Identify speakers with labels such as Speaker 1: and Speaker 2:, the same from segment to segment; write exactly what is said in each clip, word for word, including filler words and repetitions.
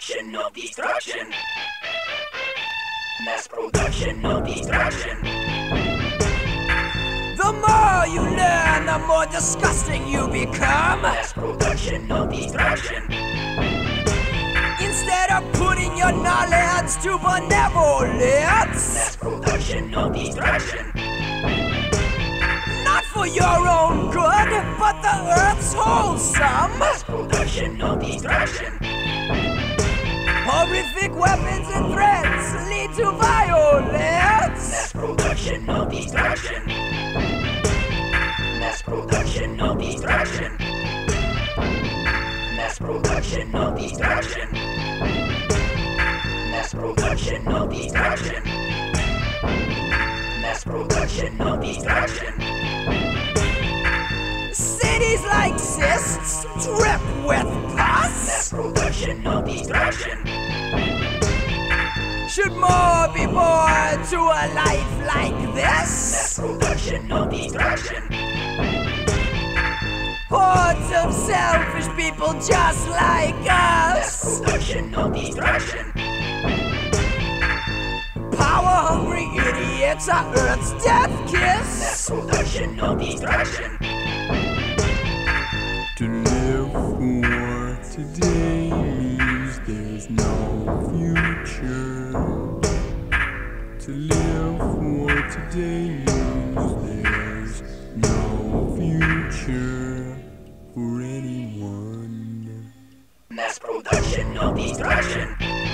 Speaker 1: production, no destruction. Mass production, no destruction.
Speaker 2: The more you learn, the more disgusting you become.
Speaker 1: Mass production, no destruction.
Speaker 2: Instead of putting your knowledge to benevolence.
Speaker 1: Mass production, no destruction.
Speaker 2: Not for your own good, but the earth's wholesome.
Speaker 1: Mass production, no destruction.
Speaker 2: Horrific weapons and threats lead to violence.
Speaker 1: Mass production, no destruction. Mass production, no destruction. Mass production, no destruction. Mass production, no destruction. Mass production, no destruction.
Speaker 2: Cities like cysts drip with pus.
Speaker 1: Mass production, no destruction.
Speaker 2: Should more be born to a life like this?
Speaker 1: Mass production, no destruction.
Speaker 2: Hordes of selfish people just like
Speaker 1: Mass
Speaker 2: us.
Speaker 1: production, no destruction.
Speaker 2: Power-hungry idiots are Earth's death
Speaker 1: Mass
Speaker 2: kiss.
Speaker 1: production, no destruction.
Speaker 3: To live for today means there's no future. To live for today means there's no future for anyone.
Speaker 1: Mass production, no destruction.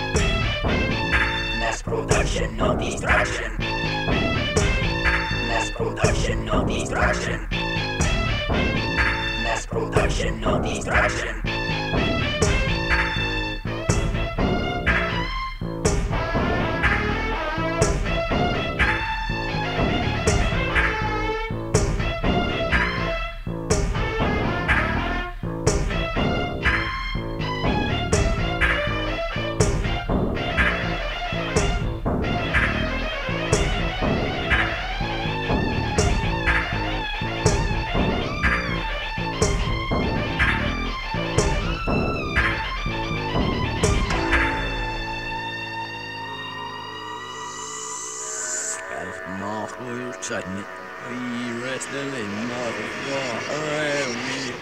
Speaker 1: Mass production, no destruction. Mass production, no destruction. Mass production, no destruction.
Speaker 3: Suddenly, we rest the limb of the floor. We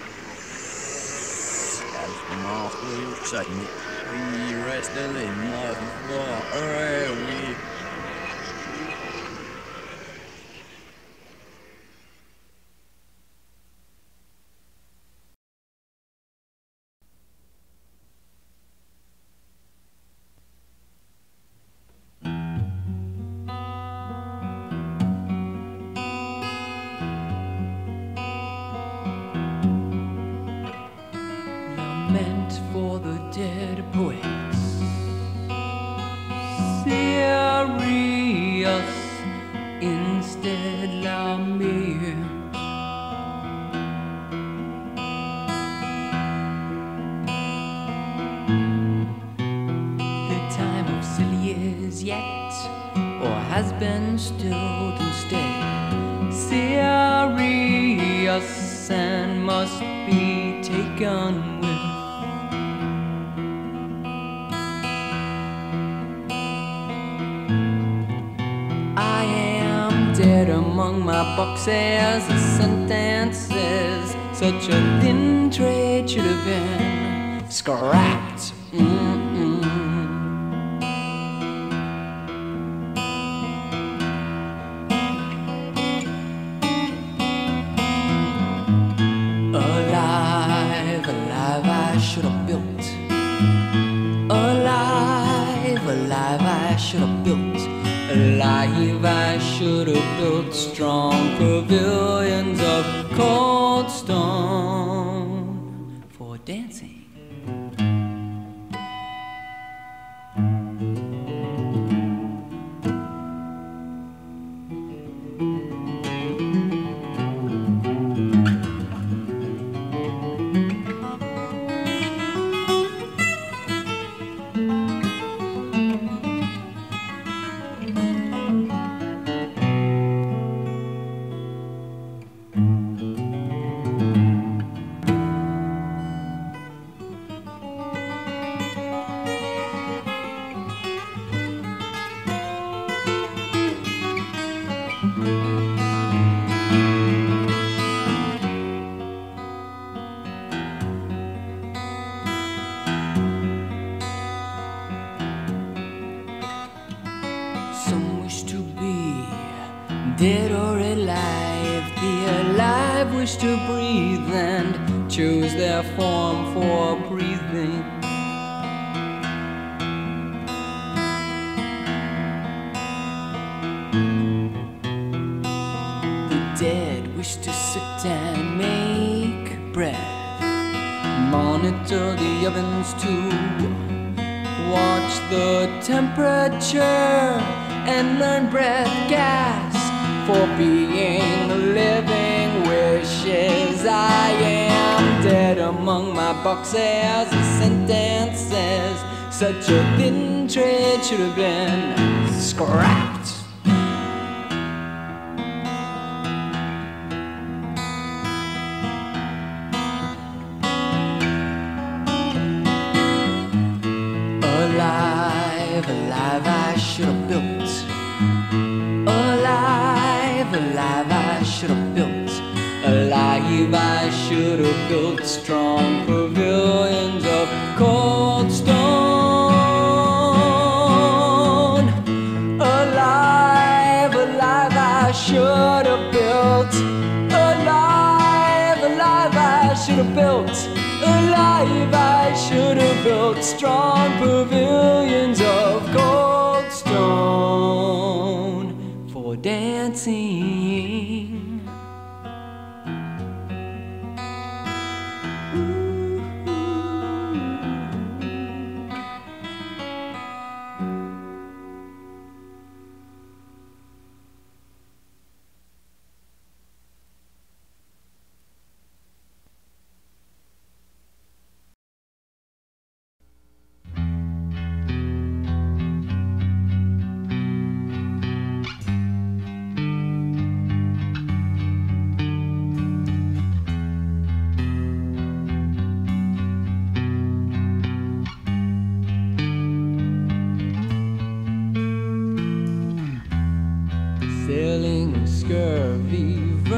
Speaker 3: as suddenly, we rest the limb of the floor. We
Speaker 4: Lament for the dead poets, serious instead lament. The time of silly is yet, or has been stilled instead, serious and must be taken with. I am dead among my boxes, the sentences. Such a thin trade should have been scrapped. Mm-mm. Alive, alive, I should have built. Alive, alive, I should have built. Alive, I should have built strong pavilions of cold stone for dancing. dead or alive, the alive wish to breathe and choose their form for breathing. The dead wish to sit and make bread, monitor the ovens too, watch the temperature and learn breath gas for being living wishes. I am dead among my boxes and sentences. Such a thin trade should have been scrapped. Alive, alive, I should have built. Alive, alive, I should have built. Alive, I should have built strong pavilions of cold stone. Alive, alive, I should have built. Alive, alive, I should have built. Alive, I should have built strong pavilions of cold stone for dancing. Sailing scurvy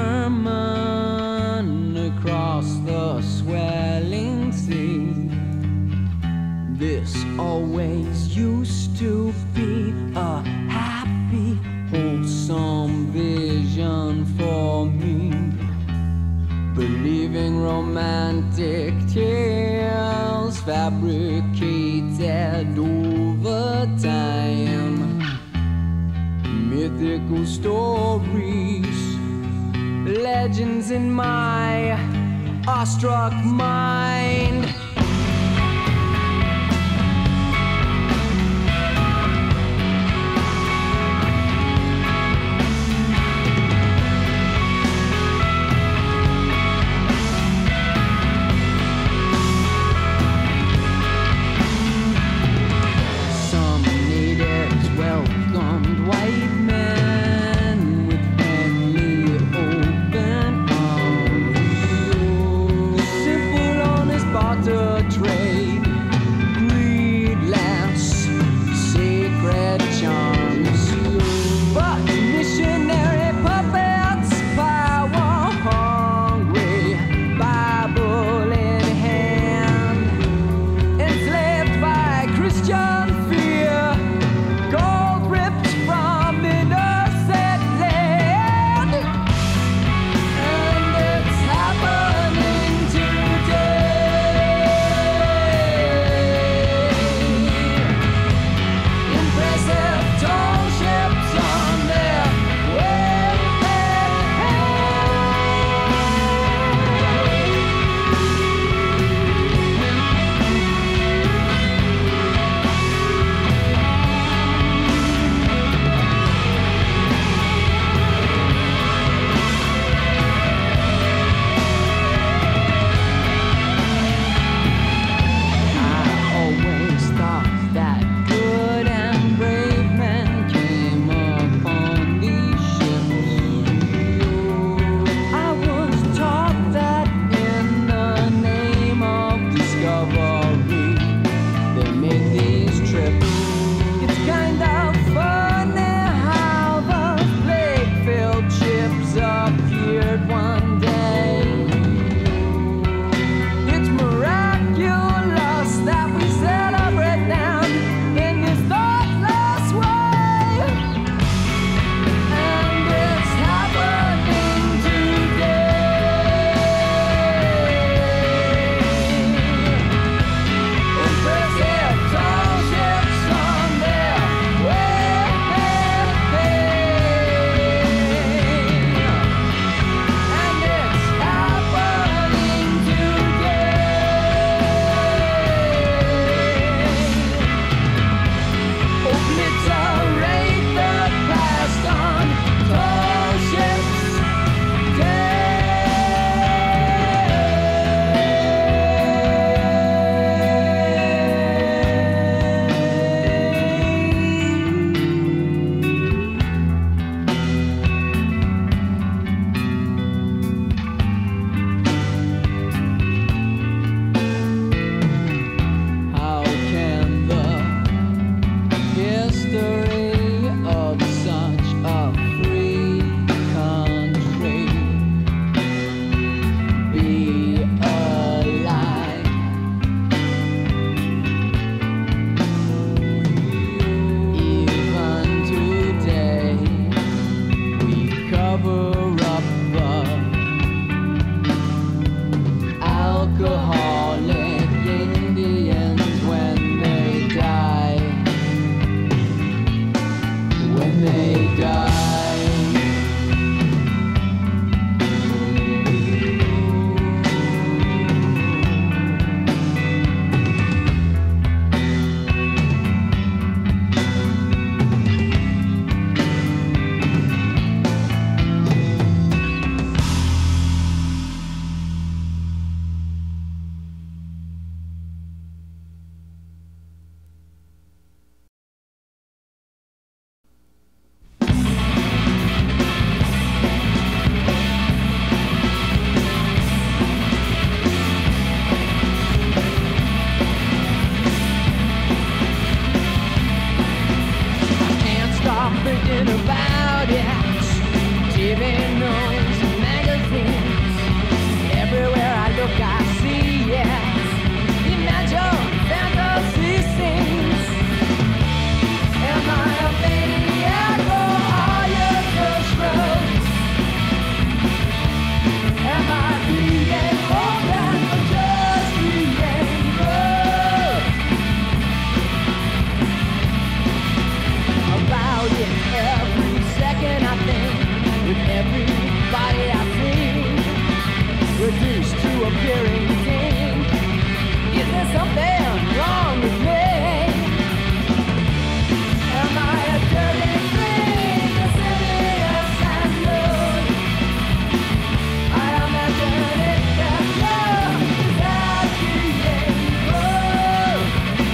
Speaker 4: vermin across the swelling sea. This always used to be a happy, wholesome vision for me. Believing romantic tales fabricated over time. Mythical stories, legends in my awestruck mind. Some natives welcomed white men with friendly open arms. Simple, honest T V news and magazines. Everywhere I look, I see it. Imagine fantasy scenes. Am I a maniac or are you just roads? Am I being open or just being rude? About it every second I think, with everybody I see, reduced to appearing tame. Is there something wrong with me? Am I a dirty thing, a serious and rude? I imagine it that love is acting rude.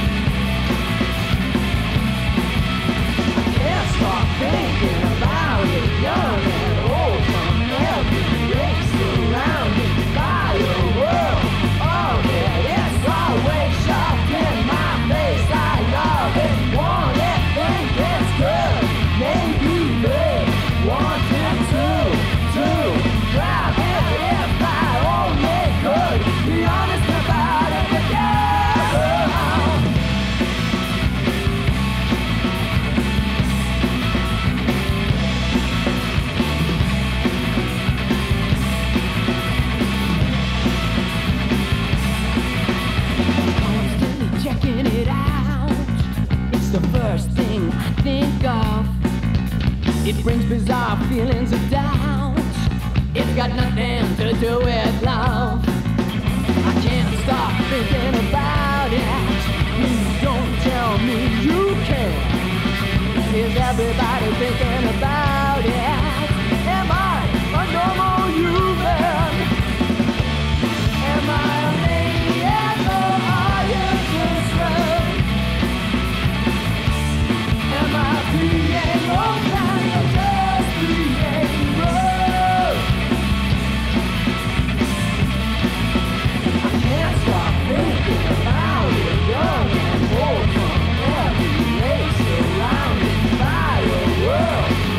Speaker 4: I can't stop thinking about it, young and old, from every race surrounded by the world. All that it's always shoved in my face. I love it, want it, think it's good. Maybe they wanted to, to grab it if I only could be honest about it with you. Constantly checking it out. It's the first thing I think of. It brings bizarre feelings of doubt. It's got nothing to do with love. I can't stop thinking about it. Please don't tell me you can. Is everybody thinking about it? Am I a normal human? Am I a maniac or are you just rude? Am I being open or just being rude? I can't stop thinking about it, young and old, from every race surrounded by the world.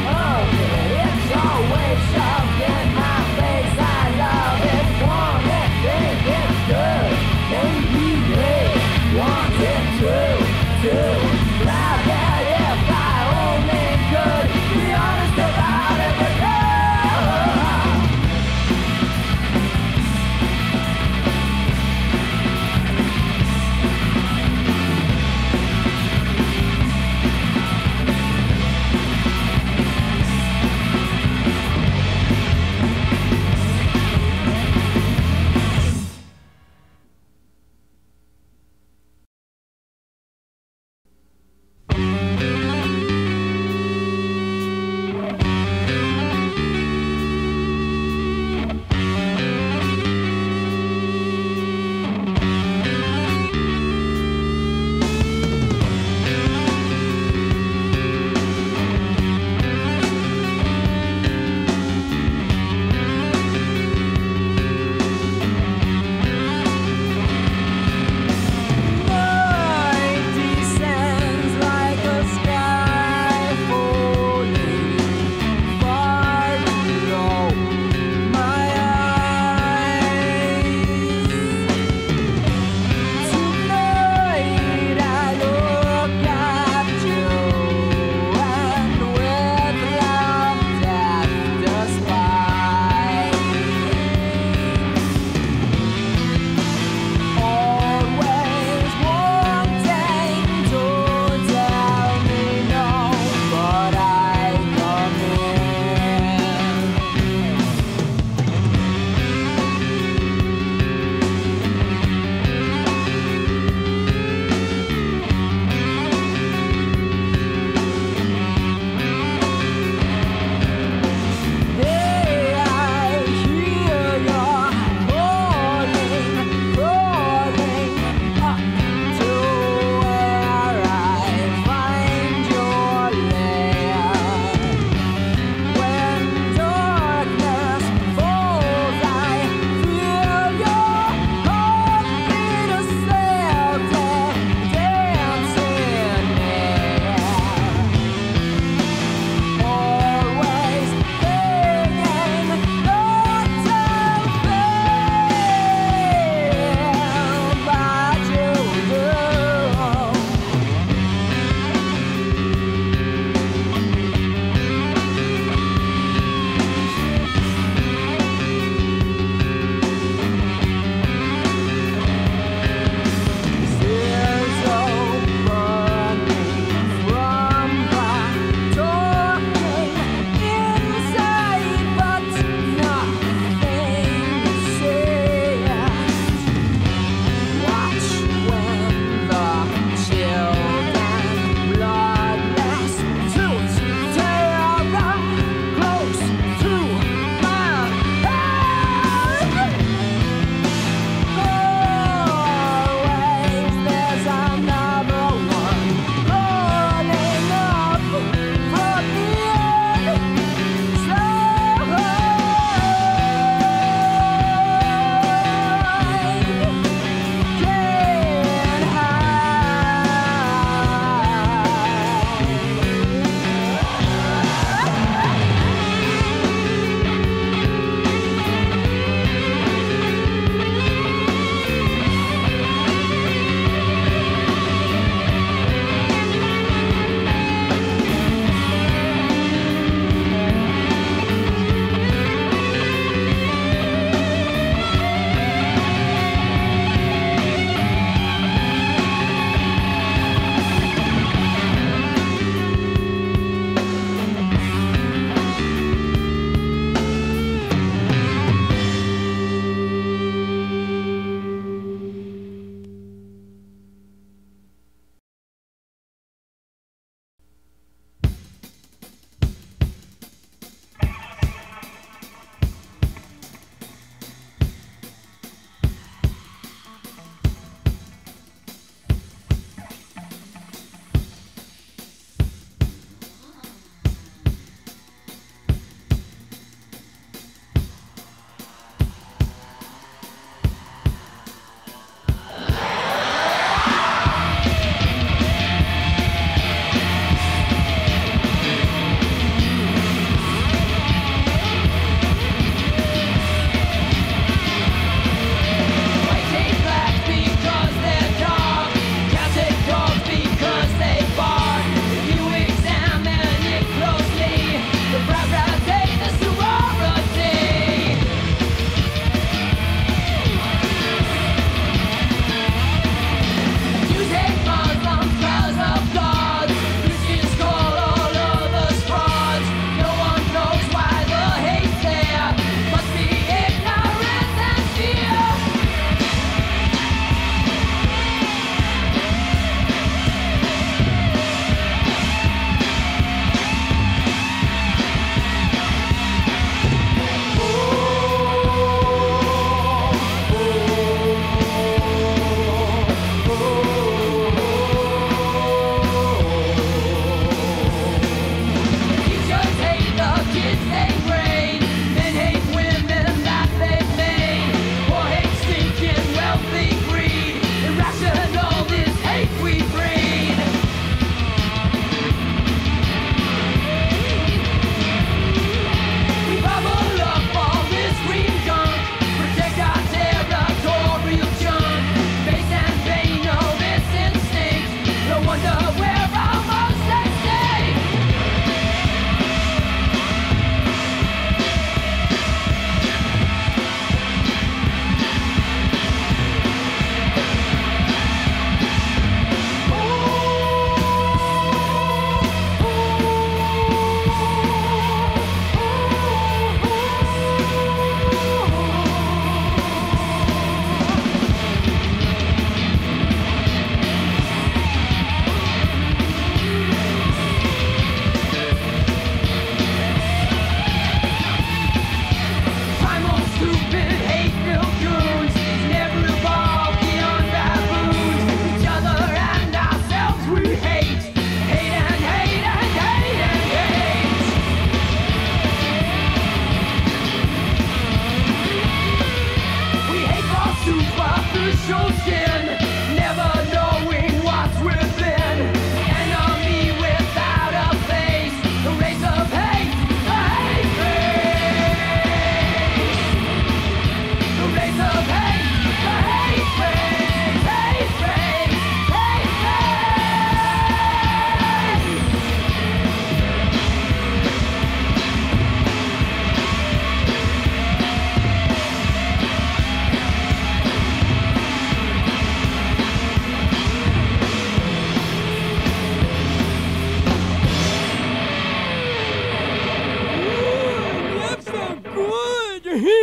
Speaker 4: the heat.